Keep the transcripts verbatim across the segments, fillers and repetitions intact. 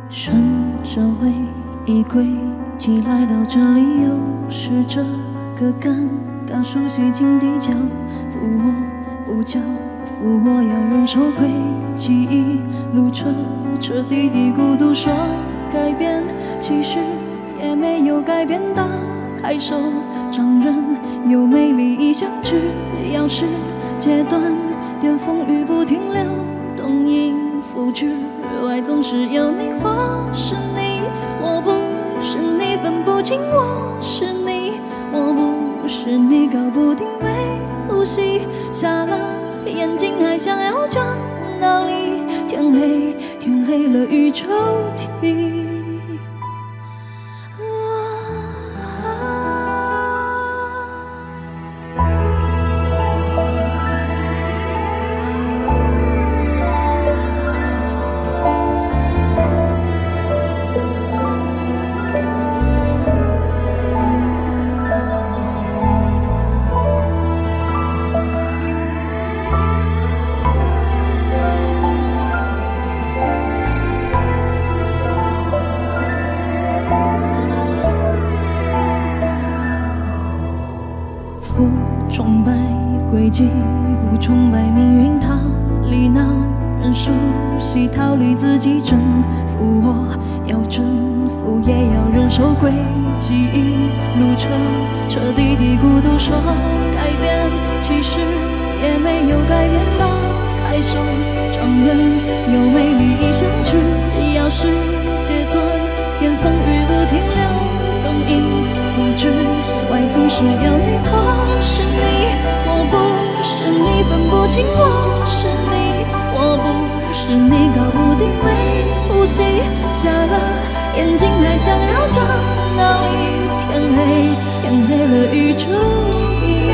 顺着回忆轨迹来到这里，又是这个尴尬熟悉境地，叫扶我不叫扶我，要忍受轨迹一路彻彻底底孤独。说改变，其实也没有改变。打开手掌人有美丽意象，只要是阶段巅峰与不停流动，音符之外总是有你。或是你，我不是你，分不清我是你，我不是你，搞不定没呼吸，瞎了眼睛还想要讲道理。天黑，天黑了，雨抽停。不崇拜轨迹，不崇拜命运，逃离那人熟悉，逃离自己，征服我要征服，也要忍受轨迹一路彻彻底底孤独。说改变，其实也没有改变。打开手掌人有美丽意象，只要是阶段巅峰与不停流动，音符之外总是有你。或是你，我不是你，分不清我是你，我不是你，搞不定没呼吸，瞎了眼睛还想要讲道理。天黑，天黑了，雨抽停。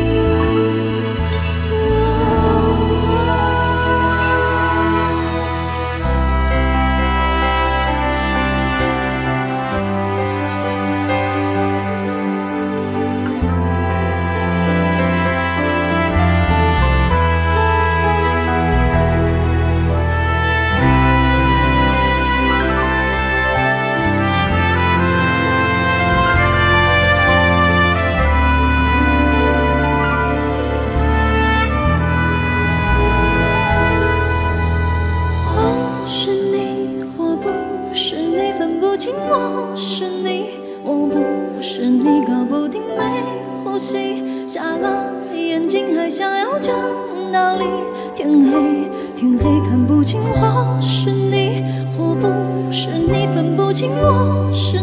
我是你，我不是你，搞不定没呼吸，瞎了眼睛还想要讲道理。天黑，天黑看不清，我是你，我不是你，分不清我是